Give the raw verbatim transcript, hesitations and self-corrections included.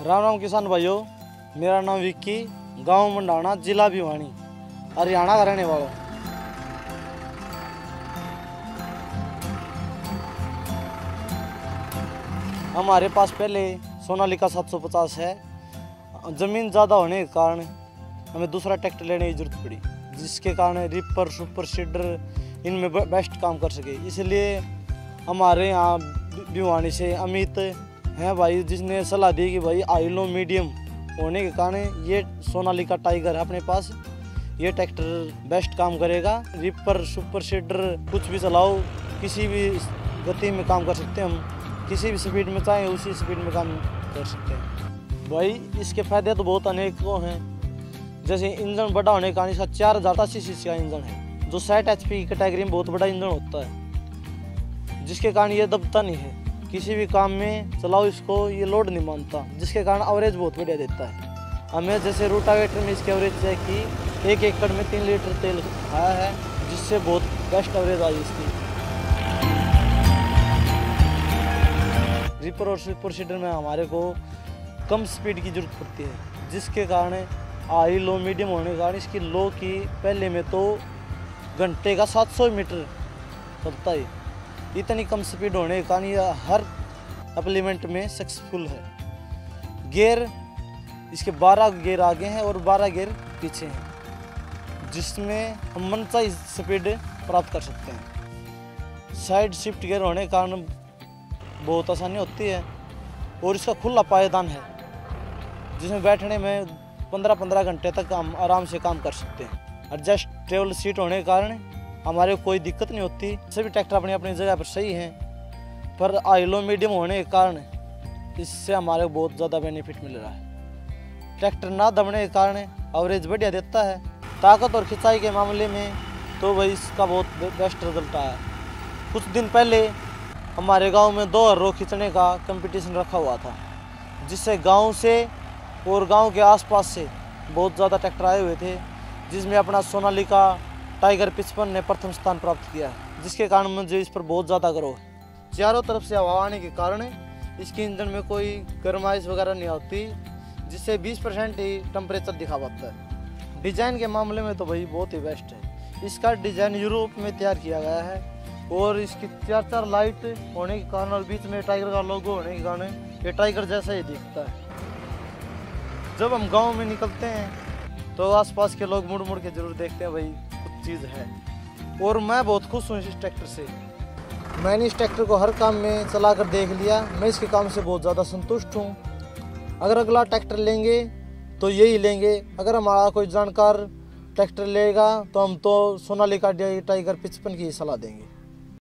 राम राम किसान भाइयों, मेरा नाम विक्की, गांव मंडाना, जिला भिवानी, हरियाणा का रहने वाला। हमारे पास पहले सोनालिका सात सौ पचास है। ज़मीन ज़्यादा होने के कारण हमें दूसरा ट्रैक्टर लेने की जरूरत पड़ी, जिसके कारण रिपर सुपर सीडर इनमें बेस्ट काम कर सके। इसलिए हमारे यहाँ भिवानी से अमित हैं भाई, जिसने सलाह दी कि भाई हाई लो मीडियम होने के कारण ये सोनालिका टाइगर है अपने पास, ये ट्रैक्टर बेस्ट काम करेगा। रिपर सुपर सीडर कुछ भी चलाओ, किसी भी गति में काम कर सकते हैं हम, किसी भी स्पीड में चाहे उसी स्पीड में काम कर सकते हैं। भाई इसके फायदे तो बहुत अनेकों हैं। जैसे इंजन बड़ा होने के कारण इसका चार हज़ार अस्सी सी सी का इंजन है, जो साठ एच पी कैटेगरी में बहुत बड़ा इंजन होता है, जिसके कारण ये दबता नहीं है। किसी भी काम में चलाओ इसको, ये लोड नहीं मानता, जिसके कारण एवरेज बहुत बढ़िया देता है। हमें जैसे रोटावेटर में इसकी एवरेज चेक की, एक एकड़ में तीन लीटर तेल आया है, जिससे बहुत बेस्ट एवरेज आई इसकी। रिपर और सुपर सीडर में हमारे को कम स्पीड की जरूरत पड़ती है, जिसके कारण हाई लो मीडियम होने के कारण इसकी लो की पहले में तो घंटे का सात सौ मीटर चलता है। इतनी कम स्पीड होने के कारण यह हर एप्लीमेंट में सक्सेसफुल है। गियर इसके बारह गियर आगे हैं और बारह गियर पीछे हैं, जिसमें हम मनचाही स्पीड प्राप्त कर सकते हैं। साइड शिफ्ट गियर होने के कारण बहुत आसानी होती है, और इसका खुला पायदान है, जिसमें बैठने में पंद्रह पंद्रह घंटे तक हम आराम से काम कर सकते हैं। एडजस्ट ट्रेवल सीट होने के कारण हमारे को कोई दिक्कत नहीं होती। सभी ट्रैक्टर अपनी अपनी जगह पर सही हैं, पर हाई लो मीडियम होने के कारण इससे हमारे को बहुत ज़्यादा बेनिफिट मिल रहा है। ट्रैक्टर ना दबने के कारण एवरेज बढ़िया देता है। ताकत और खिंचाई के मामले में तो वही इसका बहुत बेस्ट रिजल्ट आया। कुछ दिन पहले हमारे गांव में दो रो खींचने का कंपटीशन रखा हुआ था, जिससे गांव से और गांव के आसपास से बहुत ज़्यादा ट्रैक्टर आए हुए थे, जिसमें अपना सोनालिका टाइगर पचपन ने प्रथम स्थान प्राप्त किया, जिसके कारण मुझे इस पर बहुत ज़्यादा गर्व है। चारों तरफ से हवा आने के कारण इसके इंजन में कोई गर्माइश वगैरह नहीं होती, जिससे बीस परसेंट ही टेम्परेचर दिखा पाता है। डिज़ाइन के मामले में तो भाई बहुत ही बेस्ट है। इसका डिज़ाइन यूरोप में तैयार किया गया है, और इसकी चार चार लाइट होने के कारण और बीच में टाइगर का लोगो होने के कारण ये टाइगर जैसा ही दिखता है। जब हम गांव में निकलते हैं तो आसपास के लोग मुड़ मुड़ के जरूर देखते हैं, भाई कुछ चीज़ है। और मैं बहुत खुश हूँ इस ट्रैक्टर से। मैंने इस ट्रैक्टर को हर काम में चला कर देख लिया, मैं इसके काम से बहुत ज़्यादा संतुष्ट हूँ। अगर अगला ट्रैक्टर लेंगे तो यही लेंगे। अगर हमारा कोई जानकार ट्रैक्टर लेगा तो हम तो सोनालिका टाइगर पचपन की सलाह देंगे।